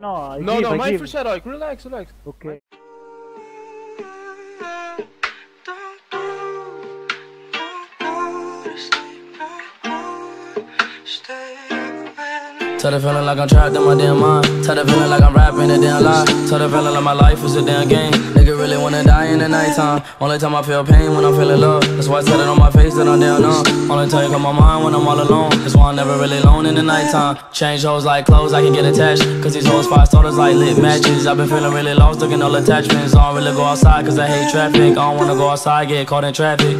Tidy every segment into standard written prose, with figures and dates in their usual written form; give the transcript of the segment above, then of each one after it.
No, No, I my give. first shot, like, relax. Okay. Tell the feeling like I'm trapped in my damn mind. Tell the feeling like I'm rapping a damn lie. Tell the feeling like my life is a damn game. Nigga really wanna die in the nighttime. Only time I feel pain when I'm feeling love. That's why I tell it on my face that I'm down on. Only time you come my mind when I'm all alone. That's why I'm never really alone in the nighttime. Change hoes like clothes, I can get attached. Cause these hoes 5 starters like lit matches. I've been feeling really lost, looking all attachments. I don't really go outside cause I hate traffic. I don't wanna go outside, get caught in traffic.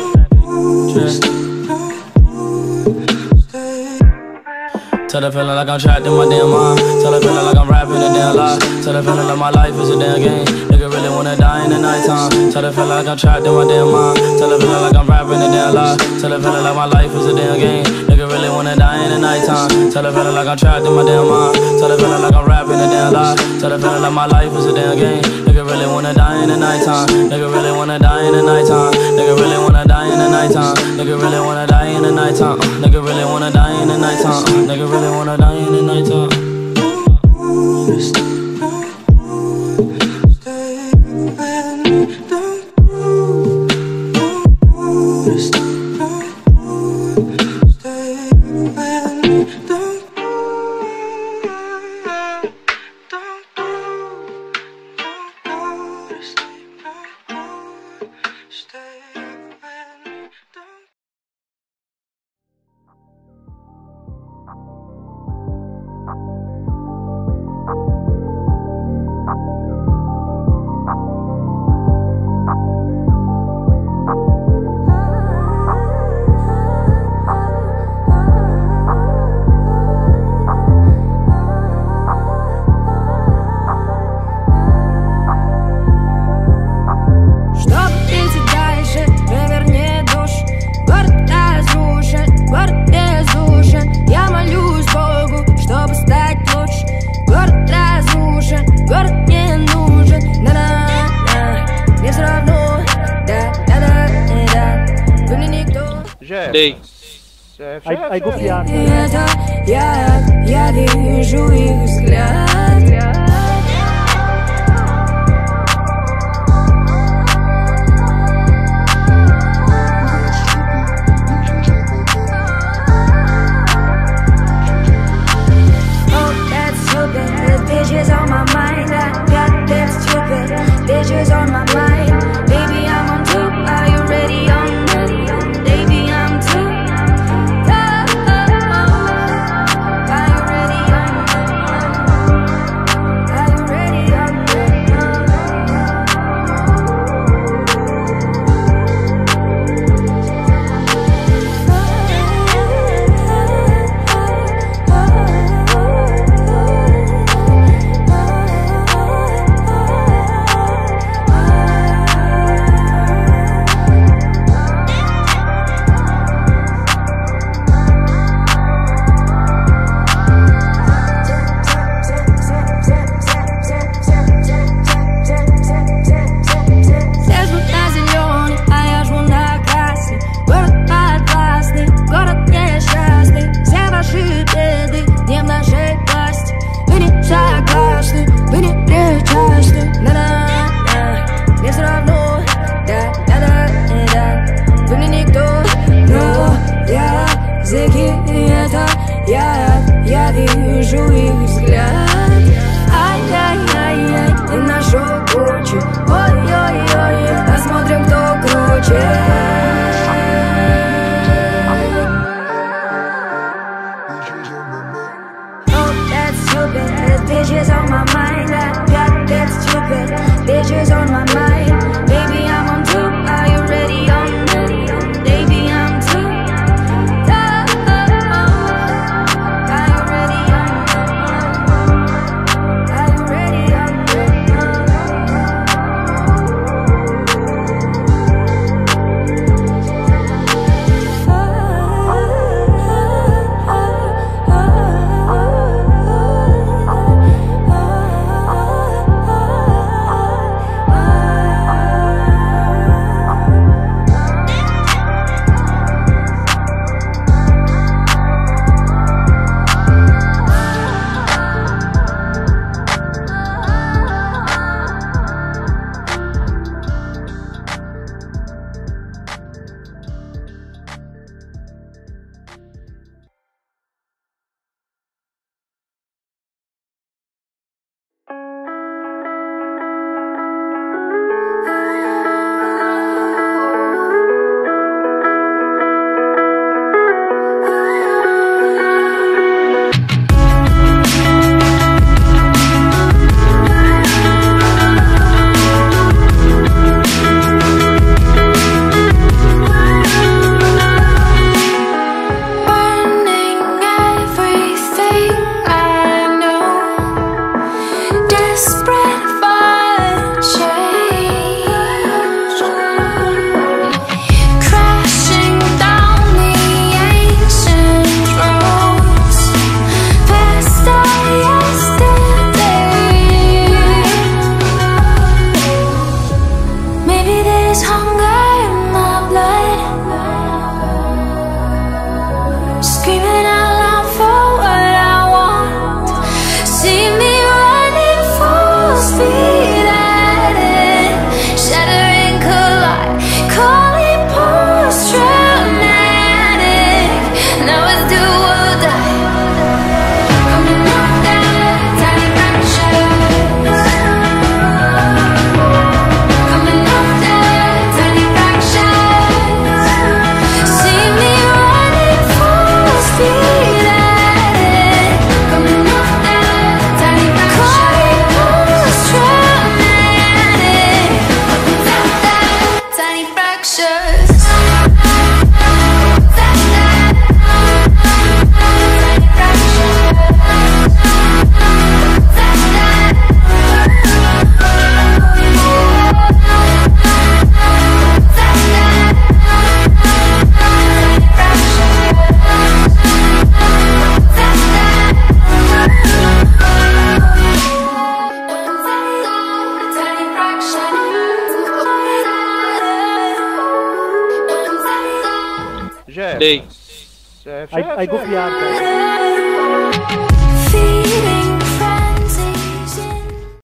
Tell the feeling like I'm trapped in my damn mind. Tell the feeling like I'm rapping a damn lie. Tell the feeling like my life is a damn game. Nigga really wanna die in the nighttime. Tell the feeling like I'm trapped in my damn mind. Tell the feeling like I'm rapping a damn lie. Tell the feeling like my life is a damn game. Nigga really wanna die in the nighttime. Tell the feeling like I'm trapped in my damn mind. Tell the feeling like I'm rapping a damn lie. Tell the feeling like my life is a damn game. Nigga really wanna die in the nighttime. Nigga really wanna die in the nighttime. Nigga really wanna die in the nighttime. Nigga really wanna die in the nighttime. Nigga really wanna die in the nighttime. Nigga really wanna die in the nighttime. Дэй. I go piano. Я вижу их взгляд. Bitches on my mind, I got that stupid. Bitches on my mind, baby I'm on two. Are you ready on me? Baby I'm two. Are you ready on me? Are you ready on я вижу их взгляд. Ай-яй-яй-яй, и нашу кучу. Ой-ой-ой, посмотрим, кто круче. Oh, that's stupid. Bitches on my mind. I got that stupid. Bitches on my mind. Baby, I'm on two. Are you ready on me? Baby, I'm two. Chef. Day. Chef, I go PR.